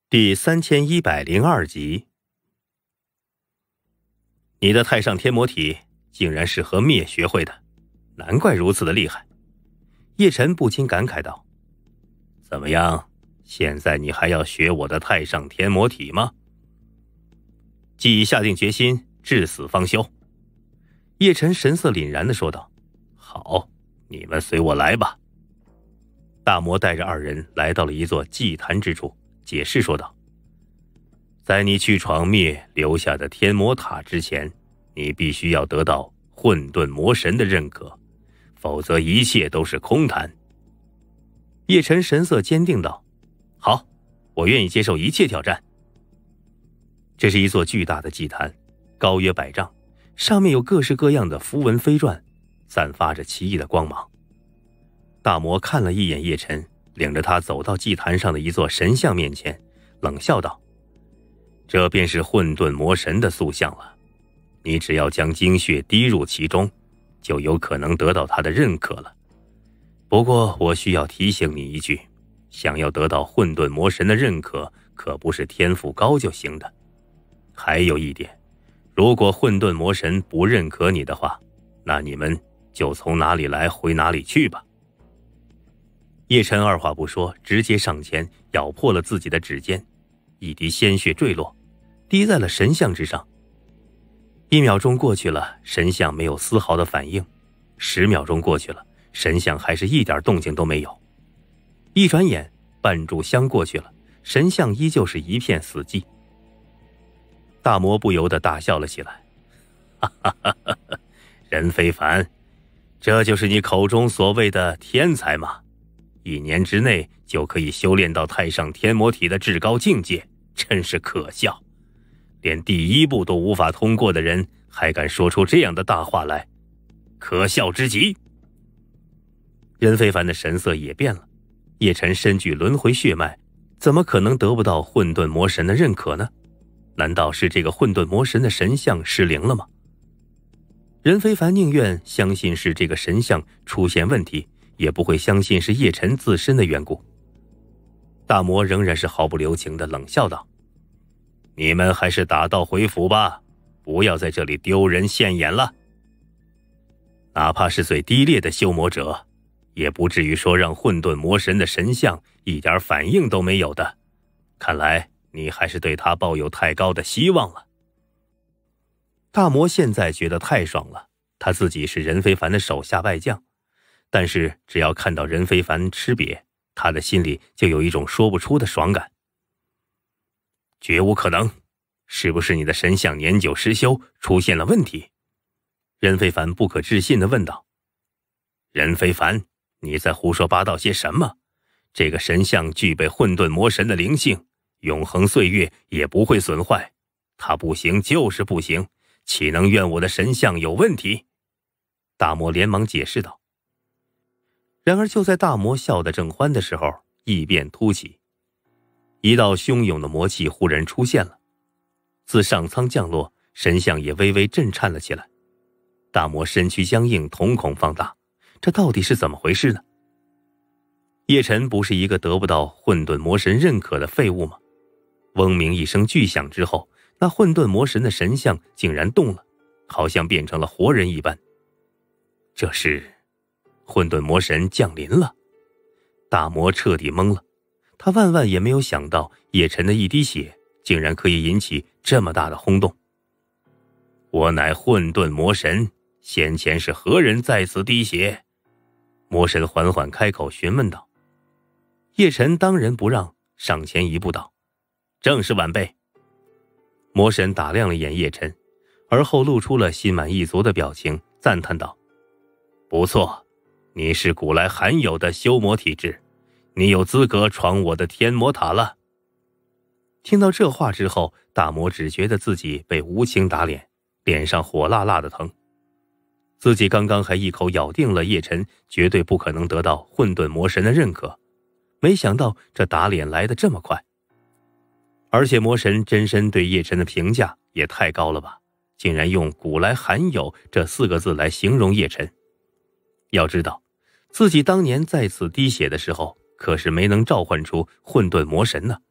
第3102集。你的太上天魔体竟然是和灭学会的，难怪如此的厉害。叶晨不禁感慨道：怎么样，现在你还要学我的太上天魔体吗？既已下定决心，至死方休。叶晨神色凛然地说道：好，你们随我来吧。大魔带着二人来到了一座祭坛之处，解释说道：在你去闯灭留下的天魔塔之前，你必须要得到混沌魔神的认可，否则一切都是空谈。叶晨神色坚定道：好，我愿意接受一切挑战。这是一座巨大的祭坛，高约100丈，上面有各式各样的符文飞转，散发着奇异的光芒。大魔看了一眼叶晨，领着他走到祭坛上的一座神像面前，冷笑道：这便是混沌魔神的塑像了，你只要将精血滴入其中，就有可能得到他的认可了。不过我需要提醒你一句，想要得到混沌魔神的认可，可不是天赋高就行的。还有一点，如果混沌魔神不认可你的话，那你们就从哪里来回哪里去吧。叶晨二话不说，直接上前咬破了自己的指尖，一滴鲜血坠落，滴在了神像之上。1秒钟过去了，神像没有丝毫的反应；10秒钟过去了，神像还是一点动静都没有。一转眼，半炷香过去了，神像依旧是一片死寂。大魔不由得大笑了起来：哈哈哈哈，任非凡，这就是你口中所谓的天才吗？1年之内就可以修炼到太上天魔体的至高境界，真是可笑。连第1步都无法通过的人，还敢说出这样的大话来，可笑之极。任非凡的神色也变了，叶晨身具轮回血脉，怎么可能得不到混沌魔神的认可呢？难道是这个混沌魔神的神像失灵了吗？任非凡宁愿相信是这个神像出现问题，也不会相信是叶晨自身的缘故。大魔仍然是毫不留情地冷笑道：你们还是打道回府吧，不要在这里丢人现眼了。哪怕是最低劣的修魔者，也不至于说让混沌魔神的神像一点反应都没有的。看来你还是对他抱有太高的希望了。大魔现在觉得太爽了，他自己是任非凡的手下败将，但是只要看到任非凡吃瘪，他的心里就有一种说不出的爽感。绝无可能，是不是你的神像年久失修，出现了问题？任非凡不可置信地问道。任非凡，你在胡说八道些什么？这个神像具备混沌魔神的灵性，永恒岁月也不会损坏，它不行就是不行，岂能怨我的神像有问题？大魔连忙解释道。然而就在大魔笑得正欢的时候，异变突起，一道汹涌的魔气忽然出现了，自上苍降落，神像也微微震颤了起来。大魔身躯僵硬，瞳孔放大，这到底是怎么回事呢？叶晨不是一个得不到混沌魔神认可的废物吗？嗡鸣一声巨响之后，那混沌魔神的神像竟然动了，好像变成了活人一般。这是混沌魔神降临了。大魔彻底懵了，他万万也没有想到叶晨的一滴血竟然可以引起这么大的轰动。我乃混沌魔神，先前是何人在此滴血？魔神缓缓开口询问道。叶晨当仁不让，上前一步道：正是晚辈。魔神打量了一眼叶晨，而后露出了心满意足的表情，赞叹道：不错，你是古来罕有的修魔体质，你有资格闯我的天魔塔了。听到这话之后，大魔只觉得自己被无情打脸，脸上火辣辣的疼。自己刚刚还一口咬定了叶晨绝对不可能得到混沌魔神的认可，没想到这打脸来得这么快。而且魔神真身对叶晨的评价也太高了吧，竟然用古来罕有这4个字来形容叶晨。要知道自己当年在此滴血的时候，可是没能召唤出混沌魔神呢，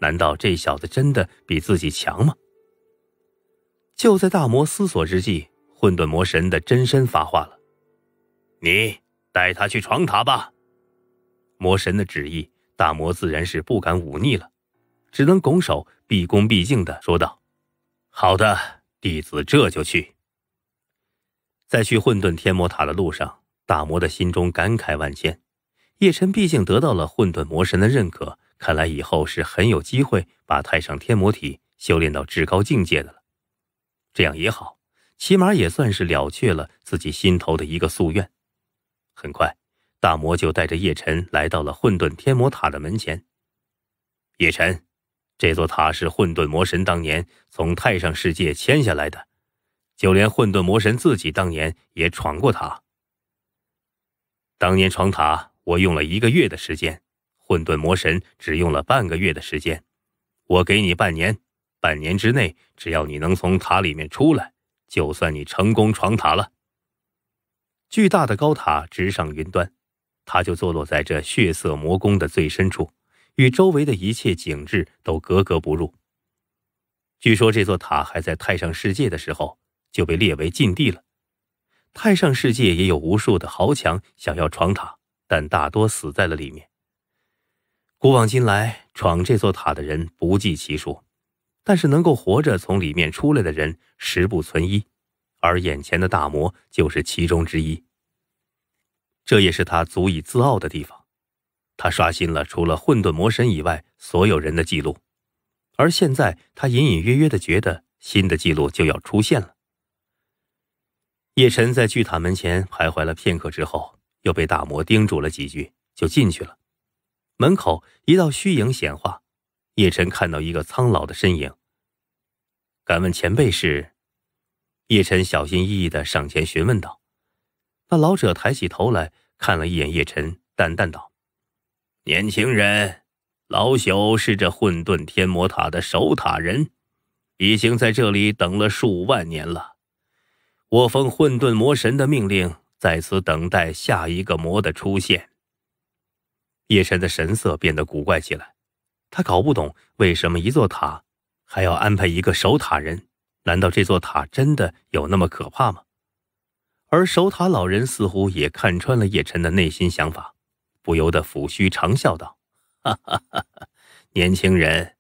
难道这小子真的比自己强吗？就在大魔思索之际，混沌魔神的真身发话了：“你带他去闯塔吧。”魔神的旨意，大魔自然是不敢忤逆了，只能拱手毕恭毕敬地说道：“好的，弟子这就去。”在去混沌天魔塔的路上，大魔的心中感慨万千。叶晨毕竟得到了混沌魔神的认可，看来以后是很有机会把太上天魔体修炼到至高境界的了。这样也好，起码也算是了却了自己心头的一个夙愿。很快，大魔就带着叶晨来到了混沌天魔塔的门前。叶晨，这座塔是混沌魔神当年从太上世界迁下来的，就连混沌魔神自己当年也闯过塔。当年闯塔我用了1个月的时间，混沌魔神只用了半个月的时间。我给你半年，半年之内只要你能从塔里面出来，就算你成功闯塔了。巨大的高塔直上云端，它就坐落在这血色魔宫的最深处，与周围的一切景致都格格不入。据说这座塔还在太上世界的时候就被列为禁地了。太上世界也有无数的豪强想要闯塔，但大多死在了里面。古往今来，闯这座塔的人不计其数，但是能够活着从里面出来的人十不存一，而眼前的大魔就是其中之一。这也是他足以自傲的地方，他刷新了除了混沌魔神以外所有人的记录，而现在他隐隐约约地觉得新的记录就要出现了。叶晨在巨塔门前徘徊了片刻之后，又被大魔叮嘱了几句，就进去了。门口一道虚影显化，叶晨看到一个苍老的身影。敢问前辈是？叶晨小心翼翼地上前询问道。那老者抬起头来看了一眼叶晨，淡淡道：“年轻人，老朽是这混沌天魔塔的守塔人，已经在这里等了数万年了。我奉混沌魔神的命令，在此等待下一个魔的出现。”叶晨的神色变得古怪起来，他搞不懂为什么一座塔还要安排一个守塔人，难道这座塔真的有那么可怕吗？而守塔老人似乎也看穿了叶晨的内心想法，不由得抚须长笑道：“哈哈哈哈，年轻人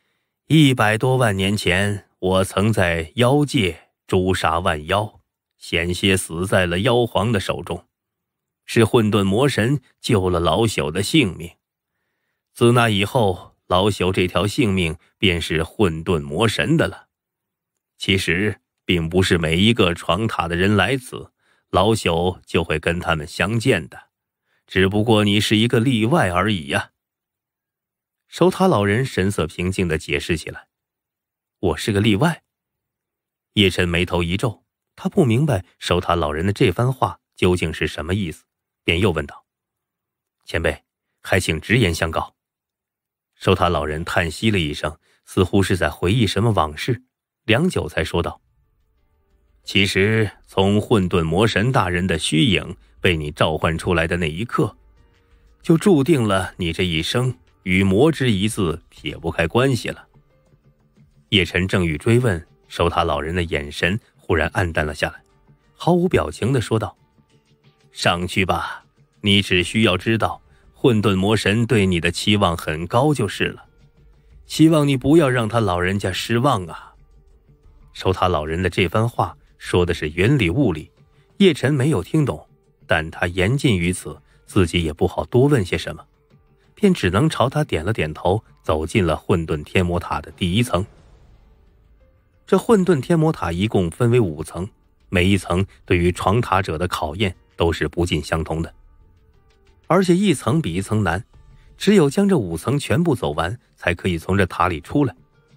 ，100多万年前，我曾在妖界诛杀万妖，险些死在了妖皇的手中，是混沌魔神救了老朽的性命。自那以后，老朽这条性命便是混沌魔神的了。其实并不是每一个闯塔的人来此，老朽就会跟他们相见的，只不过你是一个例外而已呀。”守塔老人神色平静地解释起来：“我是个例外？”叶晨眉头一皱，他不明白守塔老人的这番话究竟是什么意思，便又问道：“前辈，还请直言相告。”守塔老人叹息了一声，似乎是在回忆什么往事，良久才说道：“其实从混沌魔神大人的虚影被你召唤出来的那一刻，就注定了你这一生与魔之一字撇不开关系了。”叶晨正欲追问，守塔老人的眼神忽然暗淡了下来，毫无表情地说道：“上去吧，你只需要知道混沌魔神对你的期望很高就是了，希望你不要让他老人家失望啊。”守塔老人的这番话说的是云里雾里，叶晨没有听懂，但他言尽于此，自己也不好多问些什么，便只能朝他点了点头，走进了混沌天魔塔的第1层。这混沌天魔塔一共分为5层，每一层对于闯塔者的考验都是不尽相同的，而且一层比一层难，只有将这5层全部走完，才可以从这塔里出来。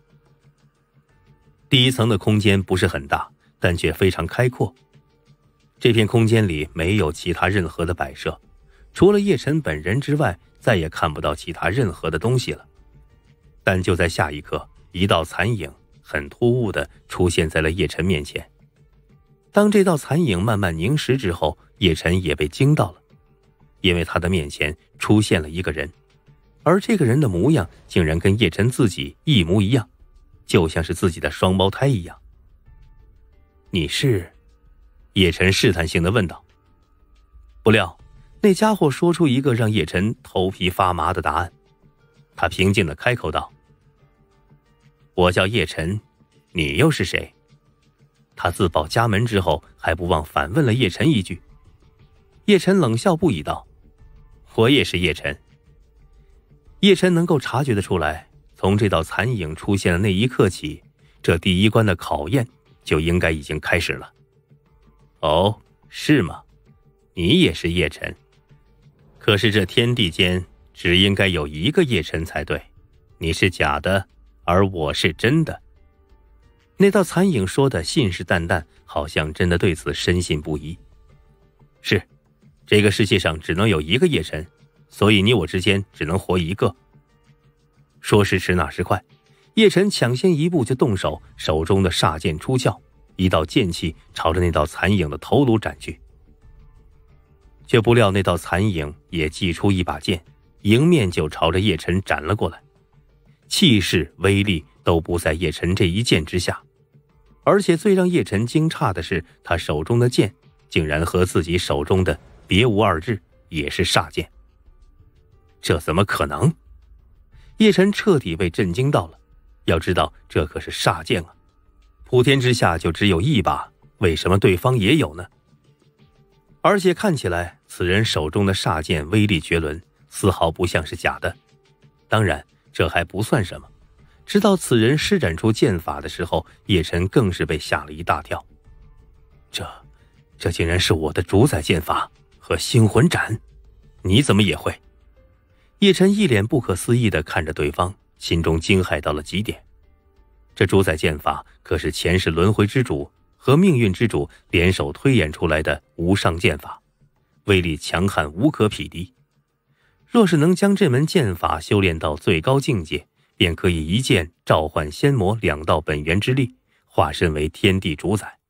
第1层的空间不是很大，但却非常开阔。这片空间里没有其他任何的摆设，除了叶晨本人之外，再也看不到其他任何的东西了。但就在下一刻，一道残影很突兀地出现在了叶晨面前。当这道残影慢慢凝实之后，叶晨也被惊到了，因为他的面前出现了一个人， 而这个人的模样竟然跟叶晨自己一模一样，就像是自己的双胞胎一样。你是？叶晨试探性地问道。不料那家伙说出一个让叶晨头皮发麻的答案。他平静地开口道：我叫叶晨，你又是谁？他自报家门之后，还不忘反问了叶晨一句。叶晨冷笑不已道：我也是叶晨。叶晨能够察觉得出来，从这道残影出现的那一刻起，这第一关的考验就应该已经开始了。哦，是吗？你也是叶晨。可是这天地间只应该有一个叶晨才对，你是假的，而我是真的。那道残影说的信誓旦旦，好像真的对此深信不疑。是，这个世界上只能有一个叶晨，所以你我之间只能活一个。说时迟那时快，叶晨抢先一步就动手，手中的煞剑出鞘，一道剑气朝着那道残影的头颅斩去。却不料那道残影也祭出一把剑，迎面就朝着叶晨斩了过来，气势威力都不在叶晨这一剑之下。而且最让叶晨惊诧的是，他手中的剑竟然和自己手中的别无二致，也是煞剑。这怎么可能？叶晨彻底被震惊到了。要知道这可是煞剑啊，普天之下就只有一把，为什么对方也有呢？而且看起来此人手中的煞剑威力绝伦，丝毫不像是假的。当然这还不算什么，直到此人施展出剑法的时候，叶晨更是被吓了一大跳。这竟然是我的主宰剑法和星魂斩，你怎么也会？叶晨一脸不可思议地看着对方，心中惊骇到了极点。这主宰剑法可是前世轮回之主和命运之主联手推演出来的无上剑法，威力强悍无可匹敌。若是能将这门剑法修炼到最高境界，便可以一剑召唤仙魔2道本源之力，化身为天地主宰。